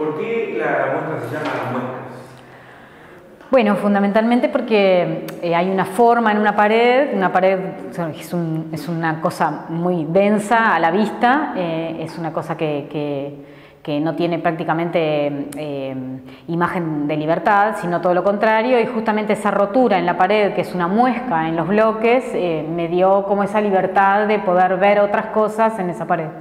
¿Por qué la muestra se llama Las Muestras? Bueno, fundamentalmente porque hay una forma en una pared es una cosa muy densa a la vista, es una cosa que no tiene prácticamente imagen de libertad, sino todo lo contrario, y justamente esa rotura en la pared, que es una muesca en los bloques, me dio como esa libertad de poder ver otras cosas en esa pared.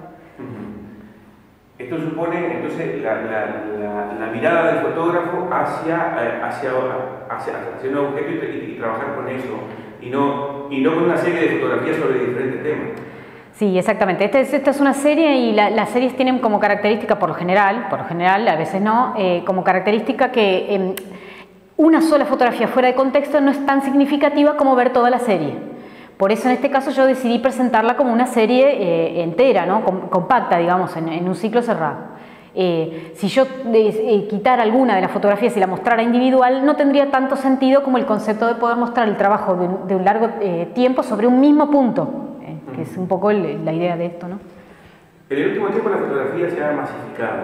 Esto supone entonces la mirada del fotógrafo hacia un objeto y trabajar con eso, y no con una serie de fotografías sobre diferentes temas. Sí, exactamente. Esta es una serie y las series tienen como característica, por lo general, a veces no, como característica que una sola fotografía fuera de contexto no es tan significativa como ver toda la serie. Por eso en este caso yo decidí presentarla como una serie entera, ¿no? Compacta, digamos, en un ciclo cerrado. Si yo quitara alguna de las fotografías y la mostrara individual, no tendría tanto sentido como el concepto de poder mostrar el trabajo de un largo tiempo sobre un mismo punto, que es un poco la idea de esto, ¿no? En el último tiempo la fotografía se ha masificado.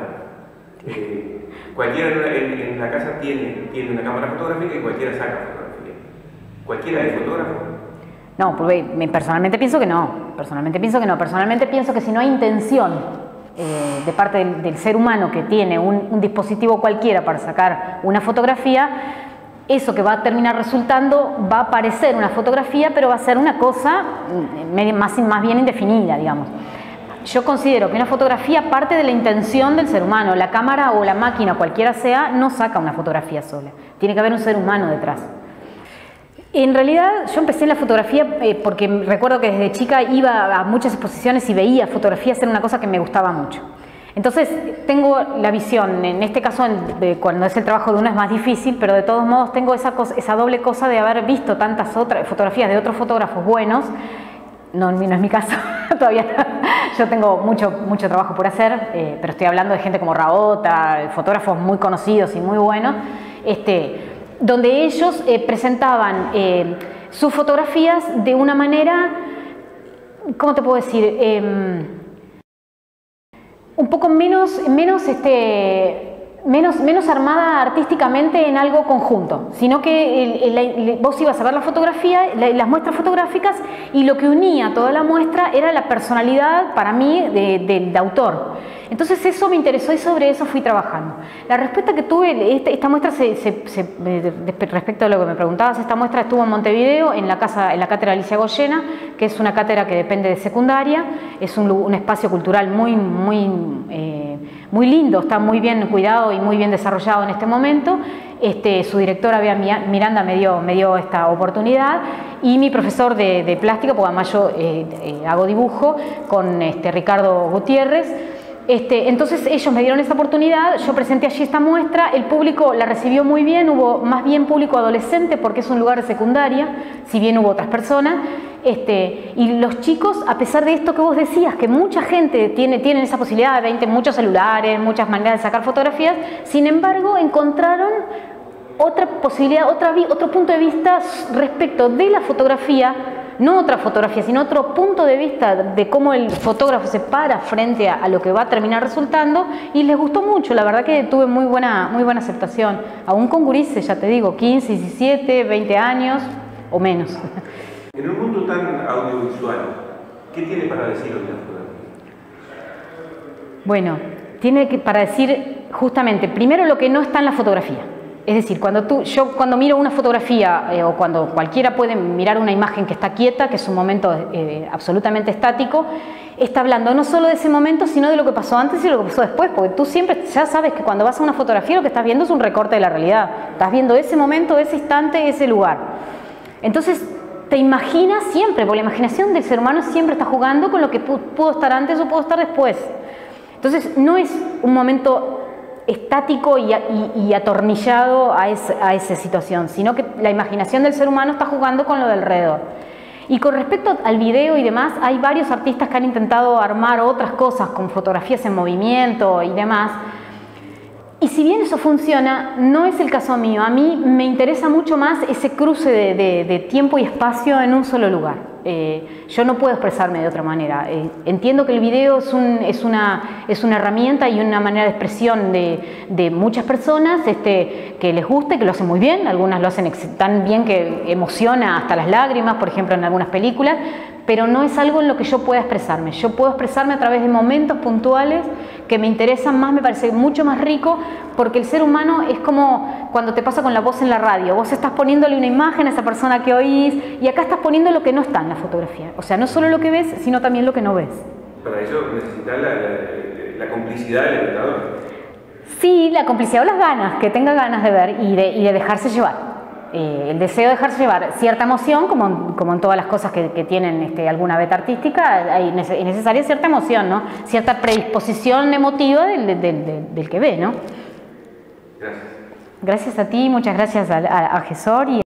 Cualquiera en la casa tiene una cámara fotográfica y cualquiera saca fotografía. ¿Cualquiera es fotógrafo? No, personalmente pienso que no. Personalmente pienso que si no hay intención de parte del ser humano que tiene un dispositivo cualquiera para sacar una fotografía, eso que va a terminar resultando va a parecer una fotografía, pero va a ser una cosa más bien indefinida, digamos. Yo considero que una fotografía parte de la intención del ser humano. La cámara o la máquina, cualquiera sea, no saca una fotografía sola. Tiene que haber un ser humano detrás. En realidad yo empecé en la fotografía porque recuerdo que desde chica iba a muchas exposiciones y veía fotografías, era una cosa que me gustaba mucho. Entonces tengo la visión, en este caso cuando es el trabajo de uno es más difícil, pero de todos modos tengo esa doble cosa de haber visto tantas otras fotografías de otros fotógrafos buenos. No es mi caso, todavía yo tengo mucho trabajo por hacer, pero estoy hablando de gente como Raota, fotógrafos muy conocidos y muy buenos, donde ellos presentaban sus fotografías de una manera, ¿cómo te puedo decir? Un poco menos armada artísticamente en algo conjunto, sino que vos ibas a ver la fotografía, las muestras fotográficas, y lo que unía toda la muestra era la personalidad, para mí, del autor. Entonces eso me interesó y sobre eso fui trabajando. La respuesta que tuve, esta muestra, respecto a lo que me preguntabas, esta muestra estuvo en Montevideo, en la Cátedra Alicia Goyena, que es una cátedra que depende de secundaria, es un espacio cultural muy lindo, está muy bien cuidado y muy bien desarrollado en este momento. Su directora, Bea Miranda, me dio esta oportunidad, y mi profesor de plástica, porque además yo hago dibujo, con Ricardo Gutiérrez. Entonces ellos me dieron esta oportunidad, yo presenté allí esta muestra, el público la recibió muy bien, hubo más bien público adolescente porque es un lugar de secundaria, si bien hubo otras personas, y los chicos, a pesar de esto que vos decías, que mucha gente tiene esa posibilidad, muchos celulares, muchas maneras de sacar fotografías, sin embargo encontraron otra posibilidad, otro punto de vista respecto de la fotografía. No otra fotografía, sino otro punto de vista de cómo el fotógrafo se para frente a lo que va a terminar resultando, y les gustó mucho. La verdad que tuve muy buena aceptación, aún con gurises, ya te digo, 15, 17, 20 años o menos. En un mundo tan audiovisual, ¿qué tiene para decir hoy la fotografía? Bueno, para decir justamente, primero, lo que no está en la fotografía. Es decir, yo cuando miro una fotografía o cuando cualquiera puede mirar una imagen que está quieta, que es un momento absolutamente estático, está hablando no solo de ese momento, sino de lo que pasó antes y lo que pasó después, porque tú siempre ya sabes que cuando vas a una fotografía lo que estás viendo es un recorte de la realidad, estás viendo ese momento, ese instante, ese lugar. Entonces te imaginas siempre, porque la imaginación del ser humano siempre está jugando con lo que pudo estar antes o pudo estar después. Entonces no es un momento estático y atornillado a esa situación, sino que la imaginación del ser humano está jugando con lo de alrededor. Y con respecto al video y demás, hay varios artistas que han intentado armar otras cosas con fotografías en movimiento y demás, y si bien eso funciona, no es el caso mío. A mí me interesa mucho más ese cruce de tiempo y espacio en un solo lugar. Yo no puedo expresarme de otra manera. Entiendo que el video es una herramienta y una manera de expresión de muchas personas que les gusta y que lo hacen muy bien. Algunas lo hacen tan bien que emociona hasta las lágrimas, por ejemplo, en algunas películas, pero no es algo en lo que yo pueda expresarme. Yo puedo expresarme a través de momentos puntuales que me interesan más, me parece mucho más rico, porque el ser humano es como cuando te pasa con la voz en la radio. Vos estás poniéndole una imagen a esa persona que oís y acá estás poniendo lo que no está en la fotografía. O sea, no solo lo que ves, sino también lo que no ves. Para eso necesitas la complicidad del espectador. Sí, la complicidad o las ganas, que tenga ganas de ver y de dejarse llevar. El deseo de dejarse llevar cierta emoción, como en todas las cosas que tienen alguna beta artística, es necesaria cierta emoción, ¿no? Cierta predisposición emotiva del que ve, ¿no? Gracias. Gracias a ti, muchas gracias a Gesor.